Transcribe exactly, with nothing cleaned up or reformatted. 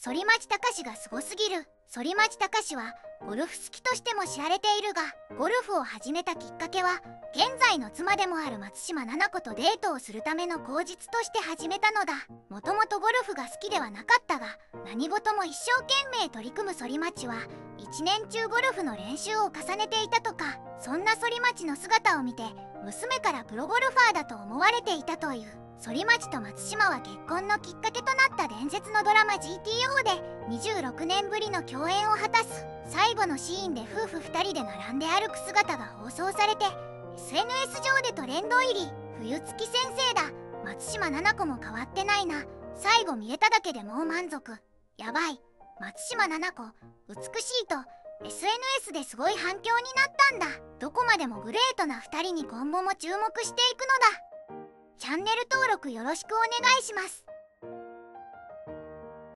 反町隆史がすごすぎる。反町隆史はゴルフ好きとしても知られているが、ゴルフを始めたきっかけは現在の妻でもある松島菜々子とデートをするための口実として始めたのだ。もともとゴルフが好きではなかったが、何事も一生懸命取り組む反町は一年中ゴルフの練習を重ねていたとか。そんな反町の姿を見て娘からプロゴルファーだと思われていたという。反町と松島は結婚のきっかけとなった伝説のドラマ ジーティーオー でにじゅうろくねんぶりの共演を果たす。最後のシーンで夫婦ふたりで並んで歩く姿が放送されて エスエヌエス 上でトレンド入り。冬月先生だ、松島菜々子も変わってないな、最後見れただけでもう満足、やばい、松島菜々子美しいと エスエヌエス ですごい反響になったんだ。どこまでもグレートなふたりに今後も注目していくのだ。チャンネル登録よろしくお願いします。